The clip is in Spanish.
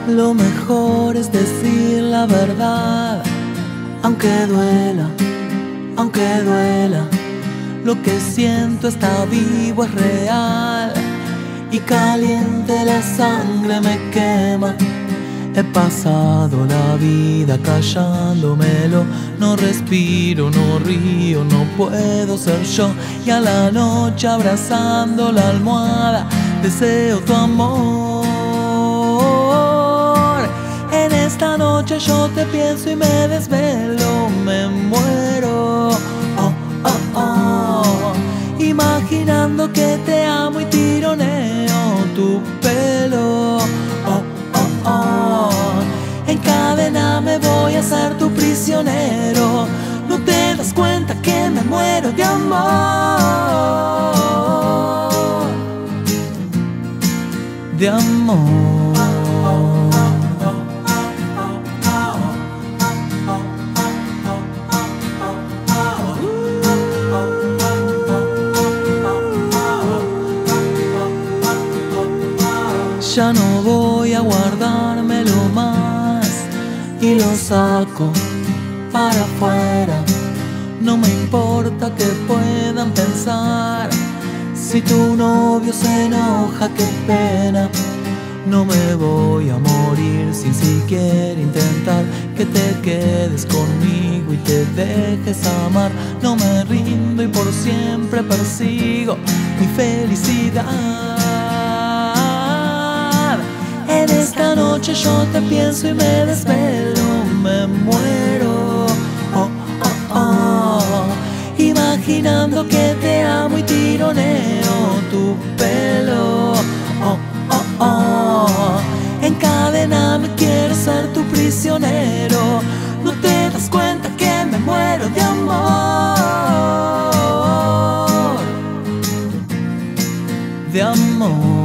Lo mejor es decir la verdad, aunque duela, aunque duela. Lo que siento está vivo, es real, y caliente la sangre me quema. He pasado la vida callándomelo, no respiro, no río, no puedo ser yo. Y a la noche abrazando la almohada deseo tu amor. En esta noche yo te pienso y me desvelo, me muero, oh, oh, oh, imaginando que te amo y tironeo tu pelo, oh, oh, oh. En cadena me voy a ser tu prisionero. No te das cuenta que me muero de amor, de amor. Ya no voy a guardármelo más y lo saco para afuera. No me importa que puedan pensar. Si tu novio se enoja, qué pena. No me voy a morir sin siquiera intentar que te quedes conmigo y te dejes amar. No me rindo y por siempre persigo mi felicidad. En esta noche yo te pienso y me desvelo, me muero, oh, oh, oh, imaginando que te amo y tironeo tu pelo, oh, oh, oh. En cadena me quiero ser tu prisionero. No te das cuenta que me muero de amor, de amor.